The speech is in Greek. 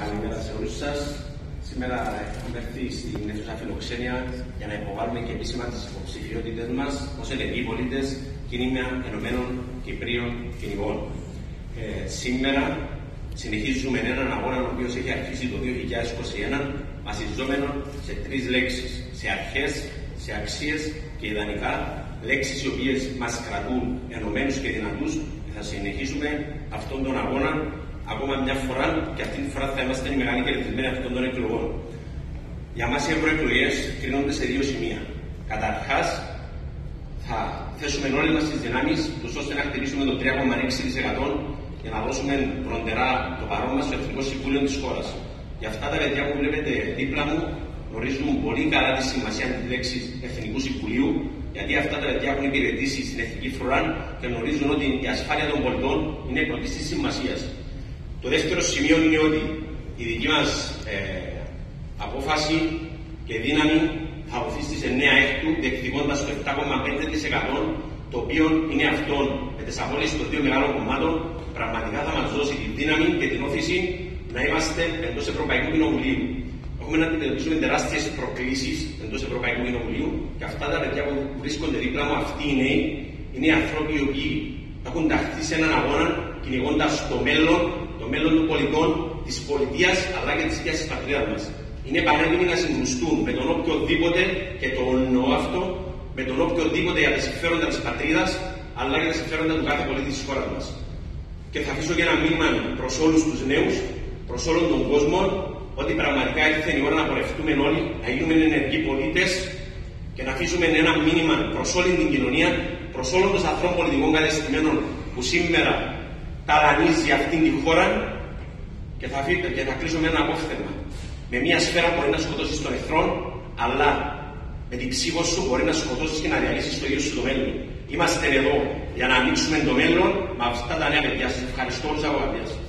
Καλημέρα σε όλους σας. Σήμερα έχουμε έρθει στην αίθουσα Φιλοξένεια για να υποβάλουμε και επίσημα τις υποψηφιότητες μας ως ενεργοί πολίτες κίνημα Ενωμένων Κυπρίων Κυνηγών. Σήμερα συνεχίζουμε έναν αγώνα ο οποίος έχει αρχίσει το 2021 βασιζόμενο σε τρεις λέξεις: σε αρχές, σε αξίες και ιδανικά λέξεις οι οποίες μας κρατούν ενωμένους και δυνατούς, και θα συνεχίσουμε αυτόν τον αγώνα ακόμα μια φορά, και αυτή τη φορά θα είμαστε οι μεγάλοι κερδισμένοι αυτών των εκλογών. Για μας οι ευρωεκλογές κρίνονται σε δύο σημεία. Καταρχάς, θα θέσουμε όλες μας τις δυνάμεις ώστε να χτυπήσουμε το 3,6% για να δώσουμε προντερά το παρόν μας στο Εθνικό Συμβούλιο της χώρας. Για αυτά τα παιδιά που βλέπετε δίπλα μου γνωρίζουν πολύ καλά τη σημασία της λέξης Εθνικού Συμβουλίου, γιατί αυτά τα παιδιά έχουν υπηρετήσει στην Εθνική Φρουρά και γνωρίζουν ότι η ασφάλεια των πολιτών είναι πρωτής της σημασίας. Το δεύτερο σημείο είναι ότι η δική μας απόφαση και δύναμη θα βοηθήσει στις 9 έκτου, διεκδικώντας το 7,5%, το οποίο είναι αυτό με τις απόλυσεις των δύο μεγάλων κομμάτων, πραγματικά θα μας δώσει τη δύναμη και την όθηση να είμαστε εντός Ευρωπαϊκού Κοινοβουλίου. Έχουμε να αντιμετωπίσουμε τεράστιες προκλήσεις εντός Ευρωπαϊκού Κοινοβουλίου, και αυτά τα παιδιά που βρίσκονται δίπλα μου, αυτοί οι νέοι, είναι οι άνθρωποι οι οποίοι έχουν ταχθεί σε έναν αγώνα κυνηγώντας το μέλλον των πολιτών, της πολιτείας αλλά και της ίδιας της πατρίδας μας. Είναι πανέτοιμοι να συγκρουστούν με τον οποιοδήποτε, και το εννοώ αυτό, με τον οποιοδήποτε για τα συμφέροντα της πατρίδας αλλά και τα συμφέροντα του κάθε πολίτη της χώρας μας. Και θα αφήσω και ένα μήνυμα προς όλους τους νέους, προς όλον τον κόσμο, ότι πραγματικά ήρθε η ώρα να πορευτούμε όλοι, να γίνουμε ενεργοί πολίτες και να αφήσουμε ένα μήνυμα προς όλη την κοινωνία, προς όλων των ανθρώπων πολιτικών κατεστημένων που σήμερα ταλανίζει αυτήν τη χώρα, και θα κλείσω με ένα απόφθεγμα. Με μια σφαίρα μπορεί να σκοτώσεις τον εχθρό, αλλά με την ψήφο σου μπορεί να σκοτώσεις και να διαλύσεις το ίδιο σου το μέλλον. Είμαστε εδώ για να ανοίξουμε το μέλλον με αυτά τα νέα παιδιά. Σας ευχαριστώ όλους από καρδιάς.